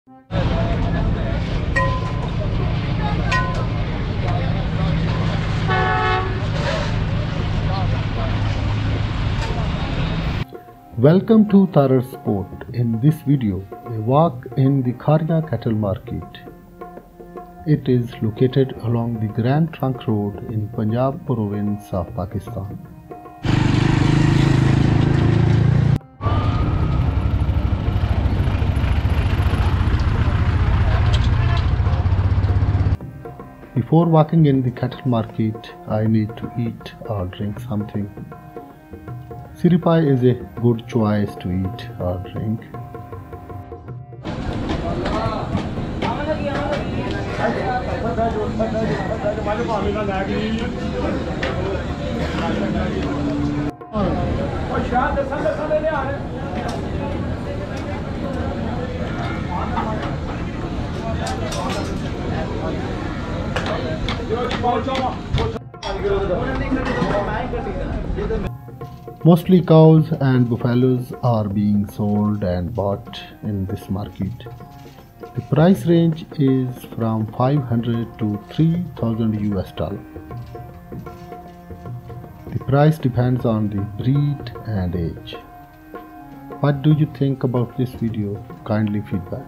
Welcome to Tarar Support. In this video, a walk in the Kharian Cattle Market. It is located along the Grand Trunk Road in Punjab province of Pakistan. Before walking in the cattle market, I need to eat or drink something. Siripai is a good choice to eat or drink. Mostly cows and buffaloes are being sold and bought in this market. The price range is from 500 to 3000 US dollar. The price depends on the breed and age. What do you think about this video? Kindly feedback.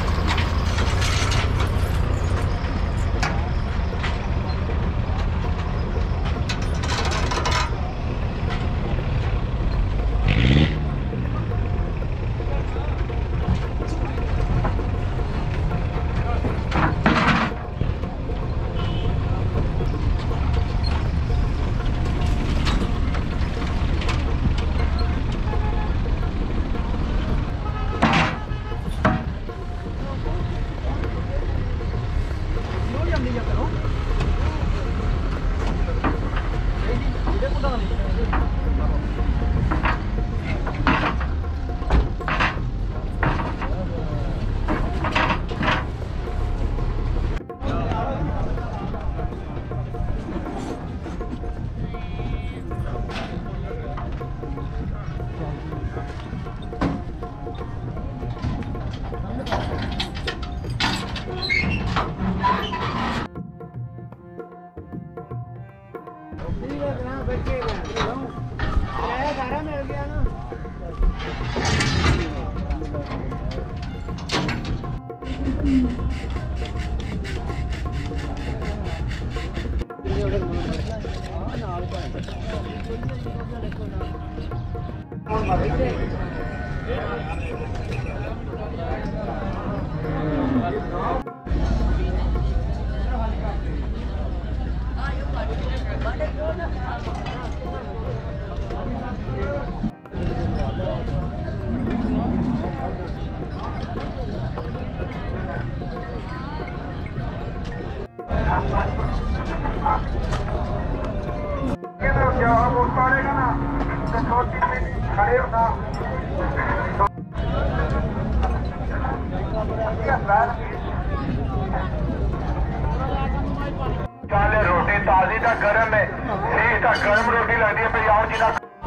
रोटी ताजी ता गरम है, ठीक ता गरम रोटी लगती है पे आओ जी ना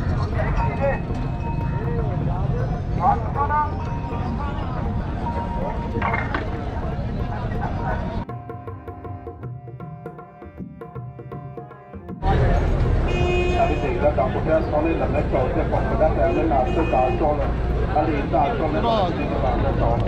काम उठा सोने लम्बे चौड़ से पकड़ा पहले नाश्ते दाल चौड़ अली दाल चौड़ में नाश्ते के बाद में चौड़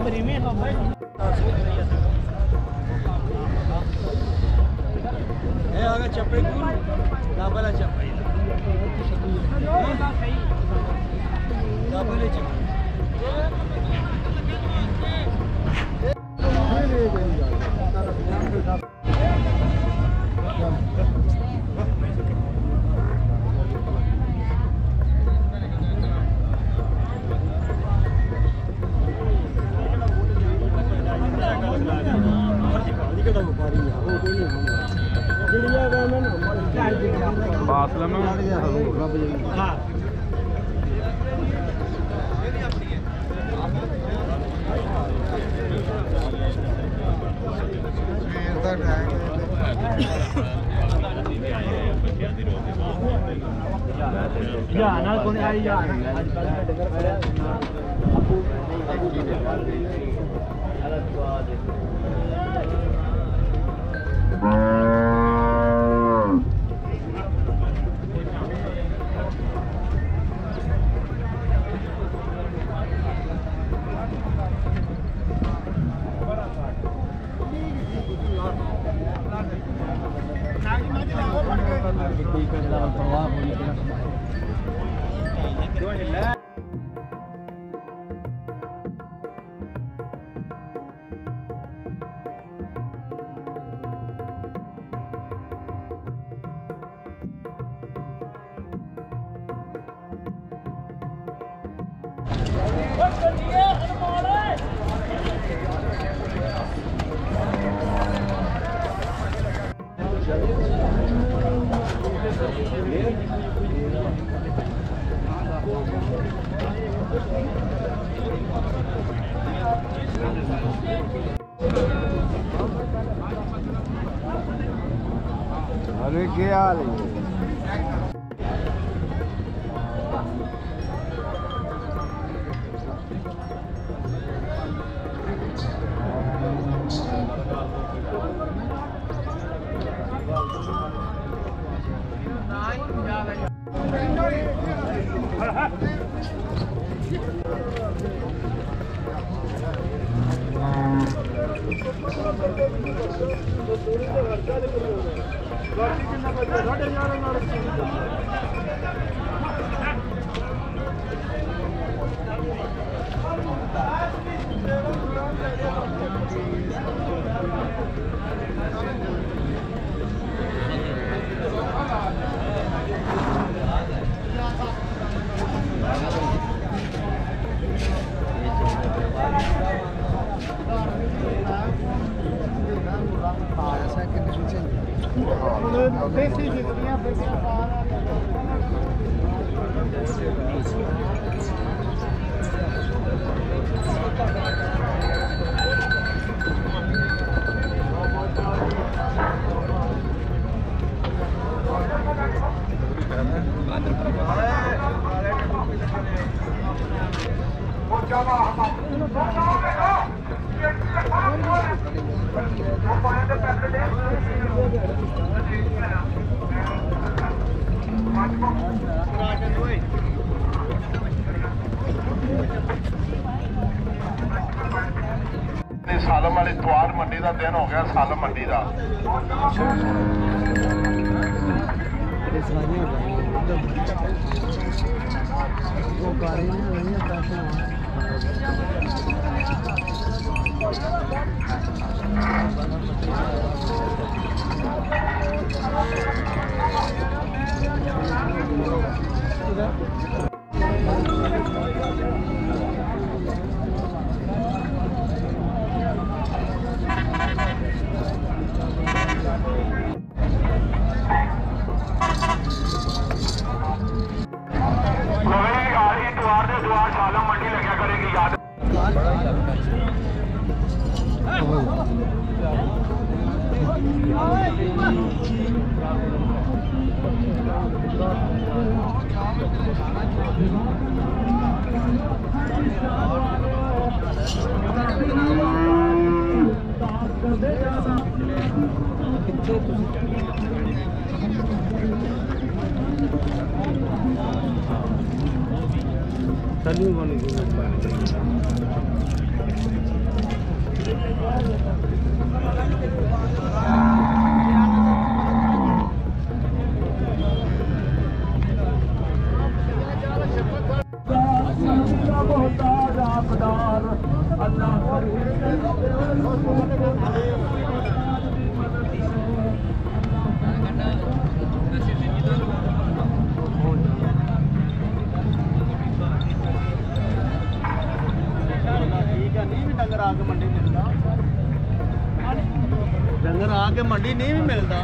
चप्पे डबल चप्पे डबल बासला में अरे क्या हाल है? सालम वाली द्वार मंडी का दिन हो गया। सालम मंडी का द्वार सालम मंडी लग्या करेगी याद। Tadi डंगर आके मंडी मिलता, डंगर आके मंडी नहीं भी मिलता।